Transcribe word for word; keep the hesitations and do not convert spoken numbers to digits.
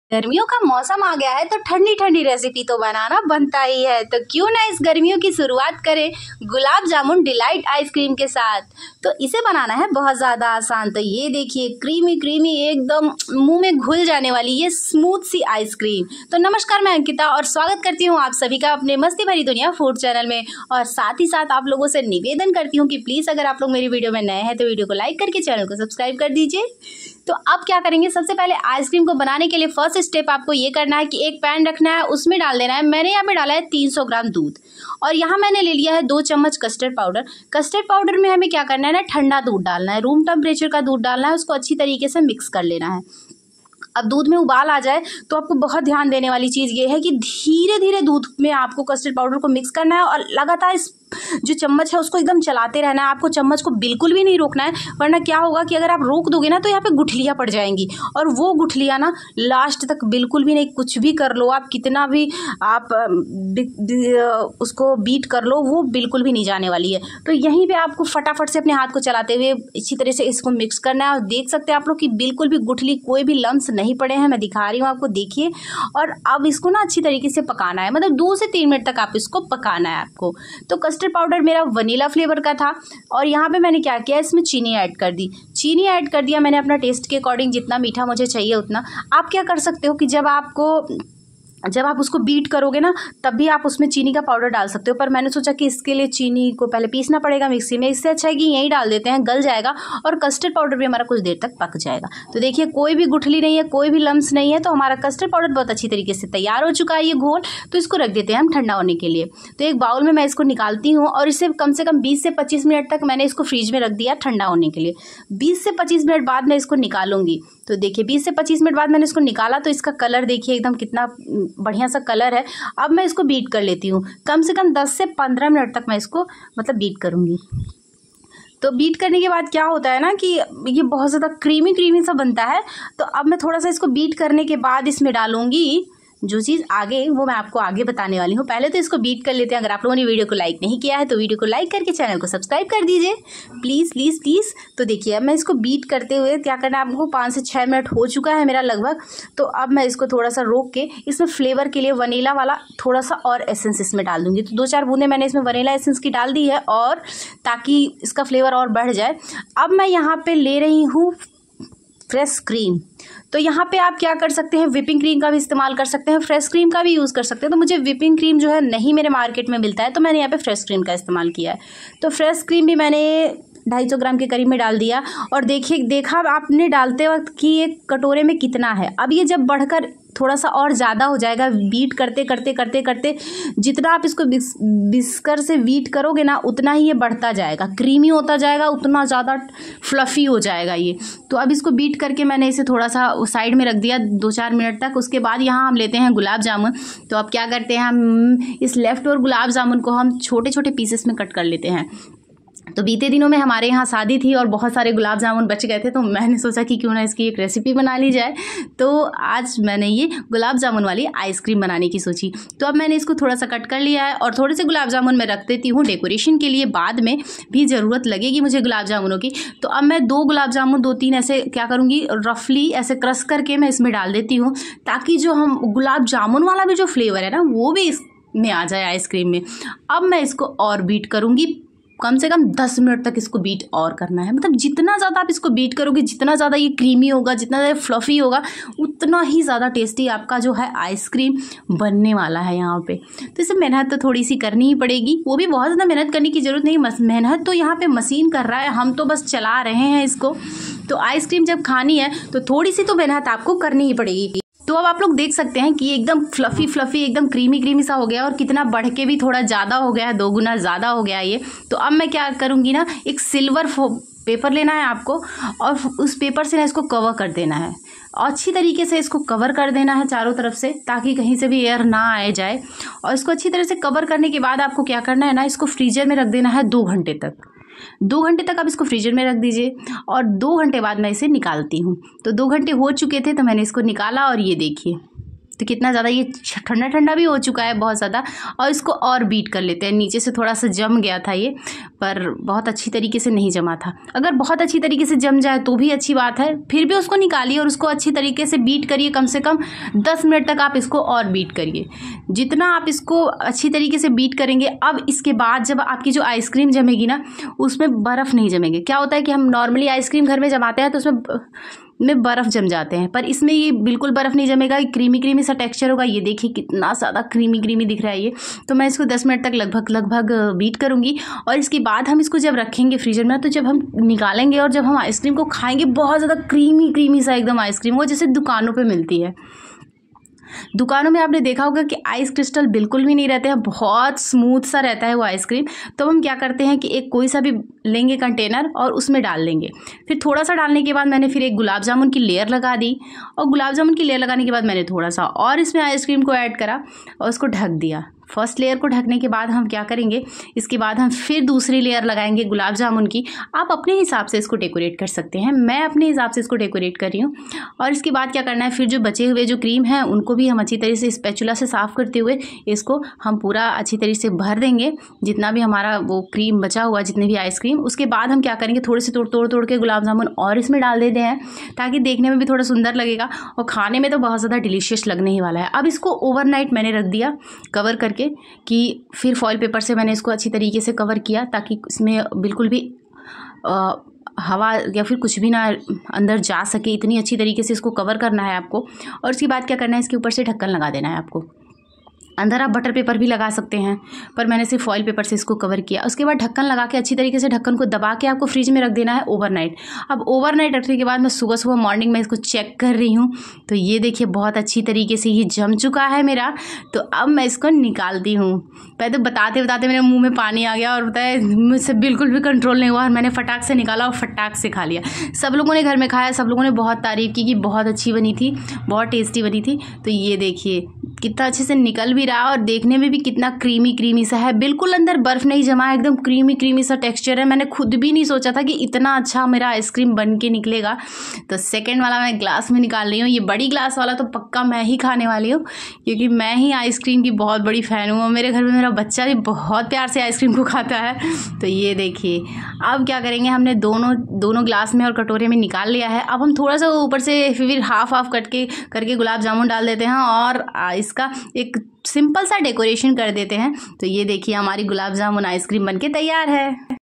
गर्मियों का मौसम आ गया है तो ठंडी ठंडी रेसिपी तो बनाना बनता ही है। तो क्यों ना इस गर्मियों की शुरुआत करें गुलाब जामुन डिलाइट आइसक्रीम के साथ। तो इसे बनाना है बहुत ज़्यादा आसान। तो ये देखिए क्रीमी क्रीमी एकदम मुंह में घुल जाने वाली ये स्मूथ सी आइसक्रीम। तो नमस्कार, मैं अंकिता और स्वागत करती हूँ आप सभी का अपने मस्ती भरी दुनिया फूड चैनल में। और साथ ही साथ आप लोगों से निवेदन करती हूँ कि प्लीज़ अगर आप लोग मेरी वीडियो में नए हैं तो वीडियो को लाइक करके चैनल को सब्सक्राइब कर दीजिए। तो अब क्या करेंगे, सबसे पहले आइसक्रीम को बनाने के लिए फर्स्ट स्टेप आपको ये करना है कि एक पैन रखना है, उसमें डाल देना है। मैंने यहाँ पे डाला है तीन सौ ग्राम दूध और यहाँ मैंने ले लिया है दो चम्मच कस्टर्ड पाउडर। कस्टर्ड पाउडर में हमें क्या करना है ना, ठंडा दूध डालना है, रूम टेम्परेचर का दूध डालना है, उसको अच्छी तरीके से मिक्स कर लेना है। अब दूध में उबाल आ जाए तो आपको बहुत ध्यान देने वाली चीज़ ये है कि धीरे धीरे दूध में आपको कस्टर्ड पाउडर को मिक्स करना है और लगातार इस जो चम्मच है उसको एकदम चलाते रहना है। आपको चम्मच को बिल्कुल भी नहीं रोकना है, वरना क्या होगा कि अगर आप रोक दोगे ना तो यहाँ पे गुठलियाँ पड़ जाएंगी और वो गुठलियाँ ना लास्ट तक बिल्कुल भी नहीं, कुछ भी कर लो आप, कितना भी आप बि, बि, उसको बीट कर लो, वो बिल्कुल भी नहीं जाने वाली है। तो यहीं पे आपको फटाफट से अपने हाथ को चलाते हुए अच्छी तरह से इसको मिक्स करना है। और देख सकते हैं आप लोग कि बिल्कुल भी गुठली, कोई भी लम्स नहीं पड़े हैं, मैं दिखा रही हूँ आपको, देखिए। और अब इसको ना अच्छी तरीके से पकाना है, मतलब दो से तीन मिनट तक आप इसको पकाना है आपको। तो कस्टर्ड पाउडर मेरा वनीला फ्लेवर का था और यहाँ पे मैंने क्या किया, इसमें चीनी ऐड कर दी। चीनी ऐड कर दिया मैंने अपना टेस्ट के अकॉर्डिंग, जितना मीठा मुझे चाहिए उतना। आप क्या कर सकते हो कि जब आपको जब आप उसको बीट करोगे ना तब भी आप उसमें चीनी का पाउडर डाल सकते हो, पर मैंने सोचा कि इसके लिए चीनी को पहले पीसना पड़ेगा मिक्सी में, इससे अच्छा है कि यहीं डाल देते हैं, गल जाएगा और कस्टर्ड पाउडर भी हमारा कुछ देर तक पक जाएगा। तो देखिए कोई भी गुठली नहीं है, कोई भी लम्स नहीं है, तो हमारा कस्टर्ड पाउडर बहुत अच्छी तरीके से तैयार हो चुका है ये घोल। तो इसको रख देते हैं हम ठंडा होने के लिए। तो एक बाउल में मैं इसको निकालती हूँ और इसे कम से कम बीस से पच्चीस मिनट तक मैंने इसको फ्रीज में रख दिया ठंडा होने के लिए। बीस से पच्चीस मिनट बाद मैं इसको निकालूंगी। तो देखिए बीस से पच्चीस मिनट बाद मैंने इसको निकाला तो इसका कलर देखिए एकदम कितना बढ़िया सा कलर है। अब मैं इसको बीट कर लेती हूँ, कम से कम दस से पंद्रह मिनट तक मैं इसको मतलब बीट करूँगी। तो बीट करने के बाद क्या होता है ना कि ये बहुत ज़्यादा क्रीमी क्रीमी सा बनता है। तो अब मैं थोड़ा सा इसको बीट करने के बाद इसमें डालूंगी जो चीज़ आगे, वो मैं आपको आगे बताने वाली हूँ। पहले तो इसको बीट कर लेते हैं। अगर आप लोगों ने वीडियो को लाइक नहीं किया है तो वीडियो को लाइक करके चैनल को सब्सक्राइब कर दीजिए, प्लीज़ प्लीज़ प्लीज़। तो देखिए अब मैं इसको बीट करते हुए क्या करना है आपको, पाँच से छः मिनट हो चुका है मेरा लगभग। तो अब मैं इसको थोड़ा सा रोक के इसमें फ्लेवर के लिए वनीला वाला थोड़ा सा और एसेंस इसमें डाल दूँगी। तो दो चार बूंदे मैंने इसमें वनीला एसेंस की डाल दी है और ताकि इसका फ्लेवर और बढ़ जाए। अब मैं यहाँ पर ले रही हूँ फ्रेश क्रीम। तो यहाँ पे आप क्या कर सकते हैं, विपिंग क्रीम का भी इस्तेमाल कर सकते हैं, फ्रेश क्रीम का भी यूज़ कर सकते हैं। तो मुझे विपिंग क्रीम जो है नहीं मेरे मार्केट में मिलता है, तो मैंने यहाँ पे फ्रेश क्रीम का इस्तेमाल किया है। तो फ्रेश क्रीम भी मैंने ढाई सौ ग्राम के करीब में डाल दिया और देखिए देखा आपने डालते वक्त कि ये कटोरे में कितना है। अब ये जब बढ़कर थोड़ा सा और ज़्यादा हो जाएगा, बीट करते करते करते करते जितना आप इसको बिस्कर से बीट करोगे ना उतना ही ये बढ़ता जाएगा, क्रीमी होता जाएगा, उतना ज़्यादा फ्लफ़ी हो जाएगा ये। तो अब इसको बीट करके मैंने इसे थोड़ा सा साइड में रख दिया दो चार मिनट तक। उसके बाद यहाँ हम लेते हैं गुलाब जामुन। तो अब क्या करते हैं, हम इस लेफ़्ट ओवर गुलाब जामुन को हम छोटे छोटे पीसेस में कट कर लेते हैं। तो बीते दिनों में हमारे यहाँ शादी थी और बहुत सारे गुलाब जामुन बच गए थे, तो मैंने सोचा कि क्यों ना इसकी एक रेसिपी बना ली जाए। तो आज मैंने ये गुलाब जामुन वाली आइसक्रीम बनाने की सोची। तो अब मैंने इसको थोड़ा सा कट कर लिया है और थोड़े से गुलाब जामुन मैं रख देती हूँ डेकोरेशन के लिए, बाद में भी ज़रूरत लगेगी मुझे गुलाब जामुनों की। तो अब मैं दो गुलाब जामुन दो तीन ऐसे क्या करूँगी, रफली ऐसे क्रश करके मैं इसमें डाल देती हूँ, ताकि जो हम गुलाब जामुन वाला भी जो फ्लेवर है ना वो भी इसमें आ जाए आइसक्रीम में। अब मैं इसको और बीट करूँगी, कम से कम दस मिनट तक इसको बीट और करना है। मतलब जितना ज़्यादा आप इसको बीट करोगे, जितना ज़्यादा ये क्रीमी होगा, जितना ज़्यादा फ्लफ़ी होगा, उतना ही ज़्यादा टेस्टी आपका जो है आइसक्रीम बनने वाला है यहाँ पे। तो इसे मेहनत तो थोड़ी सी करनी ही पड़ेगी, वो भी बहुत ज़्यादा मेहनत करने की ज़रूरत नहीं, मेहनत तो यहाँ पे मशीन कर रहा है, हम तो बस चला रहे हैं इसको। तो आइसक्रीम जब खानी है तो थोड़ी सी तो मेहनत आपको करनी ही पड़ेगी। तो अब आप लोग देख सकते हैं कि एकदम फ्लफ़ी फ्लफ़ी एकदम क्रीमी क्रीमी सा हो गया और कितना बढ़ के भी थोड़ा ज़्यादा हो गया है, दो गुना ज़्यादा हो गया ये। तो अब मैं क्या करूँगी ना, एक सिल्वर पेपर लेना है आपको और उस पेपर से ना इसको कवर कर देना है, अच्छी तरीके से इसको कवर कर देना है चारों तरफ से, ताकि कहीं से भी एयर ना आए जाए। और इसको अच्छी तरह से कवर करने के बाद आपको क्या करना है ना, इसको फ्रीजर में रख देना है दो घंटे तक। दो घंटे तक आप इसको फ्रीजर में रख दीजिए और दो घंटे बाद मैं इसे निकालती हूँ। तो दो घंटे हो चुके थे तो मैंने इसको निकाला और ये देखिए तो कितना ज़्यादा ये ठंडा ठंडा भी हो चुका है बहुत ज़्यादा। और इसको और बीट कर लेते हैं। नीचे से थोड़ा सा जम गया था ये, पर बहुत अच्छी तरीके से नहीं जमा था। अगर बहुत अच्छी तरीके से जम जाए तो भी अच्छी बात है, फिर भी उसको निकालिए और उसको अच्छी तरीके से बीट करिए। कम से कम दस मिनट तक आप इसको और बीट करिए। जितना आप इसको अच्छी तरीके से बीट करेंगे, अब इसके बाद जब आपकी जो आइसक्रीम जमेगी ना, उसमें बर्फ़ नहीं जमेगी। क्या होता है कि हम नॉर्मली आइसक्रीम घर में जमाते हैं तो उसमें में बर्फ़ जम जाते हैं, पर इसमें ये बिल्कुल बर्फ़ नहीं जमेगा। क्रीमी क्रीमी सा टेक्सचर होगा। ये देखिए कितना ज़्यादा क्रीमी क्रीमी दिख रहा है ये। तो मैं इसको दस मिनट तक लगभग लगभग बीट करूँगी और इसके बाद हम इसको जब रखेंगे फ्रीजर में, तो जब हम निकालेंगे और जब हम आइसक्रीम को खाएंगे, बहुत ज़्यादा क्रीमी क्रीमी सा एकदम आइसक्रीम होगा, जैसे दुकानों पर मिलती है। दुकानों में आपने देखा होगा कि आइस क्रिस्टल बिल्कुल भी नहीं रहते हैं, बहुत स्मूथ सा रहता है वो आइसक्रीम। तो हम क्या करते हैं कि एक कोई सा भी लेंगे कंटेनर और उसमें डाल लेंगे। फिर थोड़ा सा डालने के बाद मैंने फिर एक गुलाब जामुन की लेयर लगा दी और गुलाब जामुन की लेयर लगाने के बाद मैंने थोड़ा सा और इसमें आइसक्रीम को ऐड करा और उसको ढक दिया। फर्स्ट लेयर को ढकने के बाद हम क्या करेंगे, इसके बाद हम फिर दूसरी लेयर लगाएंगे गुलाब जामुन की। आप अपने हिसाब से इसको डेकोरेट कर सकते हैं, मैं अपने हिसाब से इसको डेकोरेट कर रही हूँ। और इसके बाद क्या करना है, फिर जो बचे हुए जो क्रीम है उनको भी हम अच्छी तरीके से स्पैचुला से साफ़ करते हुए इसको हम पूरा अच्छी तरीके से भर देंगे, जितना भी हमारा वो क्रीम बचा हुआ, जितने भी आइसक्रीम। उसके बाद हम क्या करेंगे, थोड़े से तोड़ तोड़ तोड़ के गुलाब जामुन और इसमें डाल देते हैं, ताकि देखने में भी थोड़ा सुंदर लगेगा और खाने में तो बहुत ज़्यादा डिलीशियस लगने ही वाला है। अब इसको ओवरनाइट मैंने रख दिया कवर करके, कि फिर फॉइल पेपर से मैंने इसको अच्छी तरीके से कवर किया, ताकि इसमें बिल्कुल भी आ, हवा या फिर कुछ भी ना अंदर जा सके। इतनी अच्छी तरीके से इसको कवर करना है आपको। और उसके बाद क्या करना है, इसके ऊपर से ढक्कन लगा देना है आपको। अंदर आप बटर पेपर भी लगा सकते हैं, पर मैंने सिर्फ फॉइल पेपर से इसको कवर किया। उसके बाद ढक्कन लगा के अच्छी तरीके से ढक्कन को दबा के आपको फ्रिज में रख देना है ओवरनाइट। अब ओवरनाइट रखने के बाद मैं सुबह सुबह मॉर्निंग में इसको चेक कर रही हूँ, तो ये देखिए बहुत अच्छी तरीके से ये जम चुका है मेरा। तो अब मैं इसको निकालती हूँ। पहले तो बताते बताते मेरे मुँह में पानी आ गया और बताया मुझसे बिल्कुल भी कंट्रोल नहीं हुआ और मैंने फटाक से निकाला और फटाक से खा लिया। सब लोगों ने घर में खाया, सब लोगों ने बहुत तारीफ़ की कि बहुत अच्छी बनी थी, बहुत टेस्टी बनी थी। तो ये देखिए कितना अच्छे से निकल भी रहा और देखने में भी कितना क्रीमी क्रीमी सा है। बिल्कुल अंदर बर्फ़ नहीं जमा है, एकदम क्रीमी क्रीमी सा टेक्सचर है। मैंने खुद भी नहीं सोचा था कि इतना अच्छा मेरा आइसक्रीम बन के निकलेगा। तो सेकंड वाला मैं ग्लास में निकाल रही हूँ। ये बड़ी ग्लास वाला तो पक्का मैं ही खाने वाली हूँ, क्योंकि मैं ही आइसक्रीम की बहुत बड़ी फ़ैन हूँ और मेरे घर में मेरा बच्चा भी बहुत प्यार से आइसक्रीम को खाता है। तो ये देखिए अब क्या करेंगे, हमने दोनों दोनों ग्लास में और कटोरे में निकाल लिया है। अब हम थोड़ा सा ऊपर से फिर हाफ हाफ कट के करके गुलाब जामुन डाल देते हैं और इसका एक सिंपल सा डेकोरेशन कर देते हैं। तो ये देखिए हमारी गुलाब जामुन आइसक्रीम बनके तैयार है।